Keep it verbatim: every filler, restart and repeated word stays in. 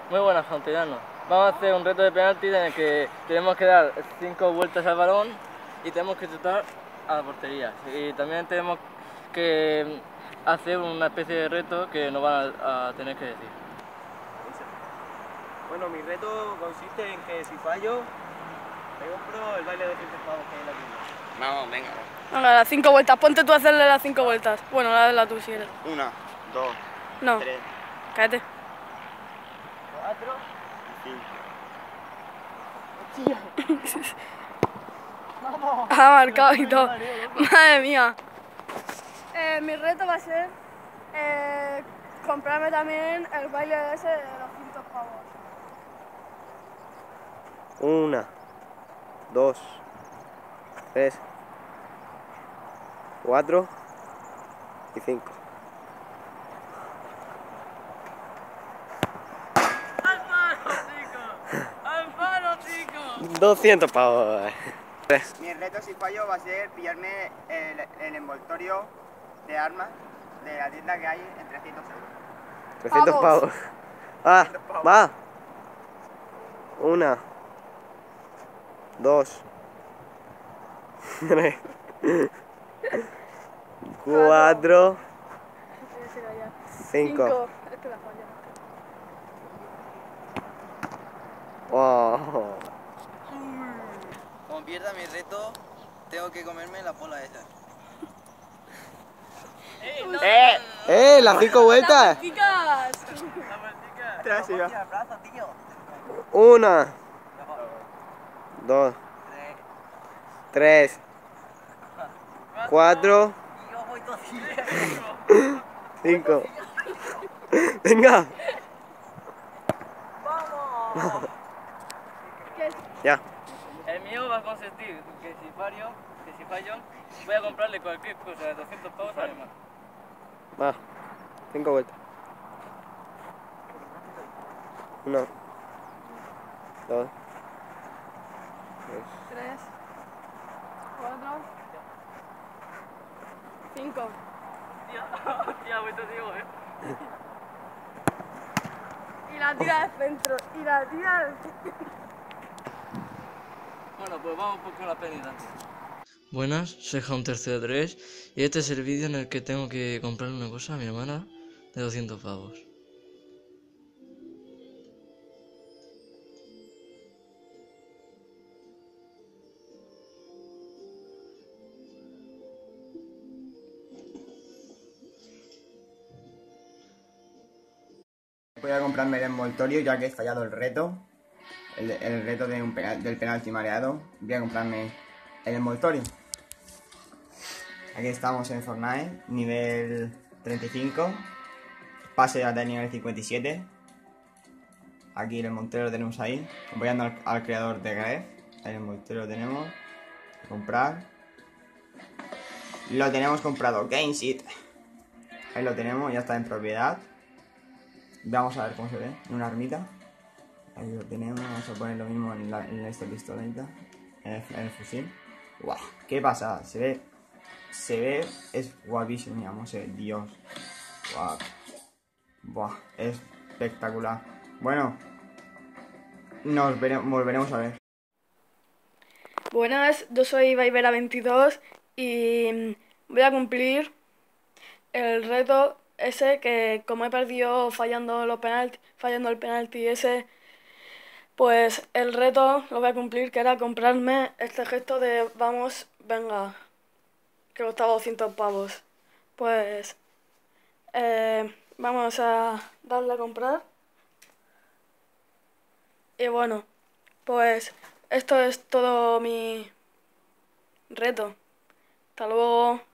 Muy buenas, castellanos. Vamos a hacer un reto de penalti en el que tenemos que dar cinco vueltas al balón y tenemos que chutar a la portería. Y también tenemos que hacer una especie de reto que nos van a, a tener que decir. Bueno, mi reto consiste en que si fallo, me compro el baile de cientos pavos que hay en la tienda. Vamos, venga. Venga, las cinco vueltas. Ponte tú a hacerle las cinco vueltas. Bueno, la de la tú si quieres. Una, dos, No, tres, cállate. Cuatro. cinco. ¡Vamos! Ha marcado y todo. Madre mía. Eh, mi reto va a ser eh, comprarme también el baile ese de doscientos pavos. Una, dos, tres, cuatro y cinco. ¡Al palo, chicos! ¡Al palo, chicos! doscientos pavos. Mi reto si fallo va a ser pillarme el, el envoltorio de armas de la tienda que hay en trescientos euros. trescientos Pavos. pavos. Ah, trescientos pavos. va. Una, dos, tres, cuatro, cinco. Este la falla. Oh. Como pierda mi reto, tengo que comerme la pola esa. ¡Eh! ¡Eh! ¡Las cinco vueltas! ¡Chicas! Tres, iba. el brazo, tío. Una, dos, tres, cuatro, Yo voy todo cinco. Venga. Ya. El mío va a consistir que si fallo, que si fallo, voy a comprarle cualquier cosa de doscientos pavos además. Va. Cinco vueltas. Una, dos, tres. Tres, cuatro, cinco. Tía, tía, voy te digo, eh. Y la tira de centro. Y la tira de centro. Bueno, pues vamos con la penitencia. Buenas, soy Hunter cero tres y este es el vídeo en el que tengo que comprarle una cosa a mi hermana de doscientos pavos. Voy a comprarme el envoltorio ya que he fallado el reto. El, el reto de un penal, del penalti mareado. Voy a comprarme el envoltorio. Aquí estamos en Fortnite, nivel treinta y cinco. Pase ya de nivel cincuenta y siete. Aquí el envoltorio lo tenemos ahí. Apoyando al, al creador de Gref. El envoltorio lo tenemos. Comprar. Lo tenemos comprado. Gamesit. Ahí lo tenemos, ya está en propiedad. Vamos a ver cómo se ve. En una ermita. Ahí lo tenemos. Vamos a poner lo mismo en, la, en esta pistolita. En el, en el fusil. ¡Guau! ¿Qué pasa? Se ve. Se ve. Es guapísimo, digamos. Eh, Dios. ¡Guau! Buah, es espectacular. Bueno. Nos veremos, volveremos a ver. Buenas, yo soy Vaivera veintidós y voy a cumplir el reto ese que como he perdido fallando los penalti, fallando el penalti ese, pues el reto lo voy a cumplir, que era comprarme este gesto de vamos, venga, que costaba doscientos pavos. Pues eh, vamos a darle a comprar. Y bueno, pues esto es todo mi reto. Hasta luego.